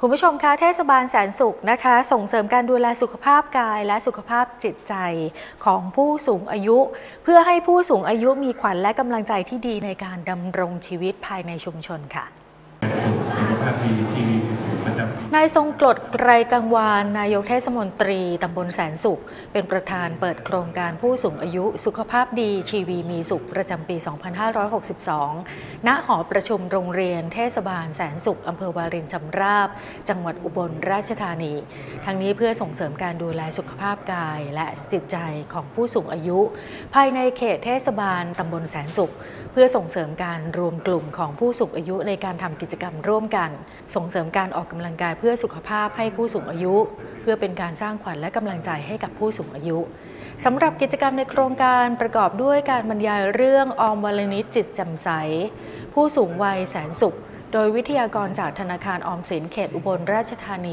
คุณผู้ชมคะเทศบาลแสนสุขนะคะส่งเสริมการดูแลสุขภาพกายและสุขภาพจิตใจของผู้สูงอายุเพื่อให้ผู้สูงอายุมีขวัญและกำลังใจที่ดีในการดำรงชีวิตภายในชุมชนค่ะนายทรงกรดไกรกังวานนายกเทศมนตรีตำบลแสนสุขเป็นประธานเปิดโครงการผู้สูงอายุสุขภาพดีชีวีมีสุขประจำปี 2562 ณ หอประชุมโรงเรียนเทศบาลแสนสุขอำเภอวารินชำราบจังหวัดอุบลราชธานีทั้งนี้เพื่อส่งเสริมการดูแลสุขภาพกายและจิตใจของผู้สูงอายุภายในเขตเทศบาลตำบลแสนสุขเพื่อส่งเสริมการรวมกลุ่มของผู้สูงอายุในการทำกิจกรรมร่วมกันส่งเสริมการออกกำลังกายเพื่อสุขภาพให้ผู้สูงอายุเพื่อเป็นการสร้างขวัญและกำลังใจให้กับผู้สูงอายุสำหรับกิจกรรมในโครงการประกอบด้วยการบรรยายเรื่องออมวลนิชจิตแจ่มใสผู้สูงวัยแสนสุขโดยวิทยากรจากธนาคารออมสินเขตอุบลราชธานี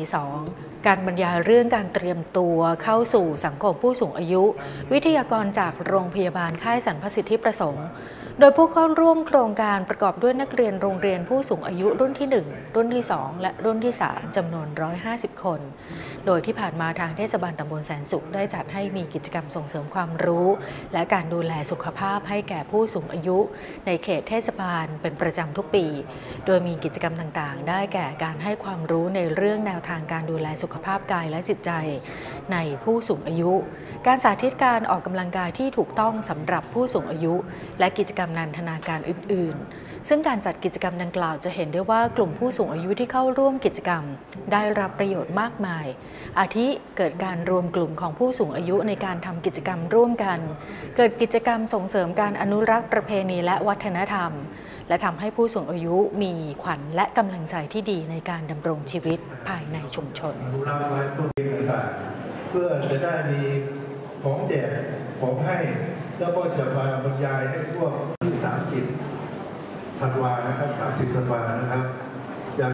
2การบรรยายเรื่องการเตรียมตัวเข้าสู่สังคมผู้สูงอายุวิทยากรจากโรงพยาบาลค่ายสรรพสิทธิประสงค์โดยผู้เข้าร่วมโครงการประกอบด้วยนักเรียนโรงเรียนผู้สูงอายุรุ่นที่ 1 รุ่นที่ 2 และรุ่นที่ 3 จำนวน 150 คน โดยที่ผ่านมาทางเทศบาลตำบลแสนสุขได้จัดให้มีกิจกรรมส่งเสริมความรู้และการดูแลสุขภาพให้แก่ผู้สูงอายุในเขตเทศบาลเป็นประจำทุกปี โดยมีกิจกรรมต่างๆได้แก่การให้ความรู้ในเรื่องแนวทางการดูแลสุขภาพกายและจิตใจในผู้สูงอายุการสาธิตการออกกำลังกายที่ถูกต้องสำหรับผู้สูงอายุและกิจกรรมนันทนาการอื่นๆซึ่งการจัดกิจกรรมดังกล่าวจะเห็นได้ว่ากลุ่มผู้สูงอายุที่เข้าร่วมกิจกรรมได้รับประโยชน์มากมายอาทิเกิดการรวมกลุ่มของผู้สูงอายุในการทำกิจกรรมร่วมกันเกิดกิจกรรมส่งเสริมการอนุรักษ์ประเพณีและวัฒนธรรมและทำให้ผู้สูงอายุมีขวัญและกำลังใจที่ดีในการดำรงชีวิตภายในชุมชนอนุรักษ์ไว้ต้นต่างๆเพื่อจะได้มีของแจกของให้แล้วก็จะมาบรรยายให้พวกที่30 ธันวานะครับ30 ธันวานะครับ